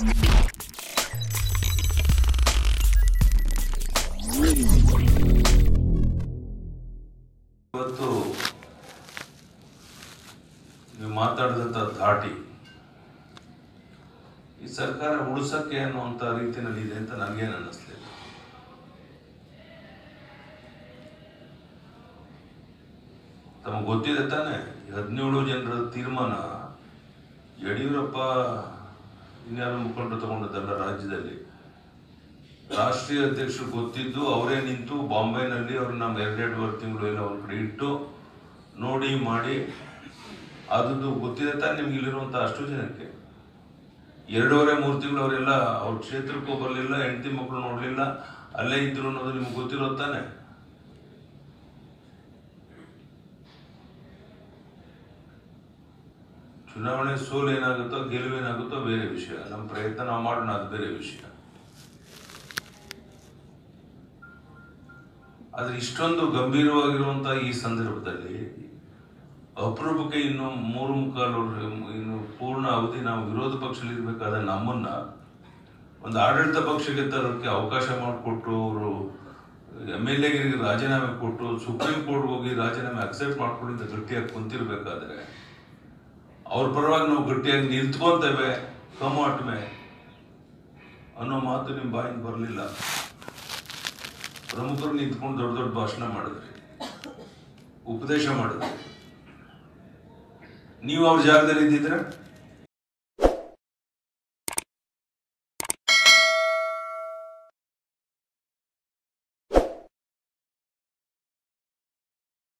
ಇವತ್ತು ನೀವು ಮಾತಾಡಿದಂಥ ಧಾಟಿ ಈ ಸರ್ಕಾರ ಉಳಿಸಕ್ಕೆ ಅನ್ನುವಂಥ ರೀತಿಯಲ್ಲಿ ಇದೆ ಅಂತ ನನಗೇನು ಅನ್ನಿಸ್ಲಿಲ್ಲ. ತಮಗೆ ಗೊತ್ತಿದೆ ತಾನೆ, 17 ಜನರ ತೀರ್ಮಾನ ಯಡಿಯೂರಪ್ಪ ಇನ್ಯಾರು ಮುಖಂಡರು ತಗೊಂಡದಲ್ಲ. ರಾಜ್ಯದಲ್ಲಿ ರಾಷ್ಟ್ರೀಯ ಅಧ್ಯಕ್ಷರು ಗೊತ್ತಿದ್ದು ಅವರೇ ನಿಂತು ಬಾಂಬೆನಲ್ಲಿ ಅವ್ರು ನಮ್ಮ 2-2.5 ತಿಂಗಳು ಎಲ್ಲ ಒಂದು ಕಡೆ ಇಟ್ಟು ನೋಡಿ ಮಾಡಿ ಅದು ಗೊತ್ತಿದೆ ತಾನೆ ನಿಮ್ಗೆ. ಇಲ್ಲಿರುವಂಥ ಅಷ್ಟು ಜನಕ್ಕೆ 2.5-3 ತಿಂಗಳು ಅವರೆಲ್ಲ ಅವ್ರ ಕ್ಷೇತ್ರಕ್ಕೂ ಬರಲಿಲ್ಲ, ಹೆಂಡತಿ ಮಕ್ಕಳು ನೋಡಲಿಲ್ಲ, ಅಲ್ಲೇ ಇದ್ರು ಅನ್ನೋದು ನಿಮ್ಗೆ ಗೊತ್ತಿರೋ ತಾನೆ. ಚುನಾವಣೆ ಸೋಲು ಏನಾಗುತ್ತೋ ಗೆಲುವೇನಾಗುತ್ತೋ ಬೇರೆ ವಿಷಯ, ನಮ್ಮ ಪ್ರಯತ್ನ ನಾವು ಮಾಡೋಣ, ಅದು ಬೇರೆ ವಿಷಯ. ಆದ್ರೆ ಇಷ್ಟೊಂದು ಗಂಭೀರವಾಗಿರುವಂತಹ ಈ ಸಂದರ್ಭದಲ್ಲಿ ಅಪರೂಪಕ್ಕೆ ಇನ್ನು 3.25 ಇನ್ನು ಪೂರ್ಣ ಅವಧಿ ನಾವು ವಿರೋಧ ಪಕ್ಷದಲ್ಲಿ ಇರ್ಬೇಕಾದ ನಮ್ಮನ್ನ ಒಂದು ಆಡಳಿತ ಪಕ್ಷಕ್ಕೆ ತರೋಕ್ಕೆ ಅವಕಾಶ ಮಾಡಿಕೊಟ್ಟು, ಅವರು MLA ಗಿರಿಗೆ ರಾಜೀನಾಮೆ ಕೊಟ್ಟು ಸುಪ್ರೀಂ ಕೋರ್ಟ್ ಹೋಗಿ ರಾಜೀನಾಮೆ ಅಕ್ಸೆಪ್ಟ್ ಮಾಡ್ಕೊಂಡಿದ್ದ ಗಟ್ಟಿಯಾಗಿ ಕುಂತಿರ್ಬೇಕಾದ್ರೆ ಅವ್ರ ಪರವಾಗಿ ನಾವು ಗಟ್ಟಿಯಾಗಿ ನಿಂತ್ಕೊಂತೇವೆ ಕಮಾಟ್ಮೆ ಅನ್ನೋ ಮಾತು ನಿಮ್ಮ ಬಾಯಿಂದ ಬರಲಿಲ್ಲ. ಪ್ರಮುಖರು ನಿಂತ್ಕೊಂಡು ದೊಡ್ಡ ದೊಡ್ಡ ಭಾಷಣ ಮಾಡಿದ್ರಿ, ಉಪದೇಶ ಮಾಡಿದ್ರಿ. ನೀವು ಅವ್ರ ಜಾಗದಲ್ಲಿ ಇದ್ದಿದ್ರೆ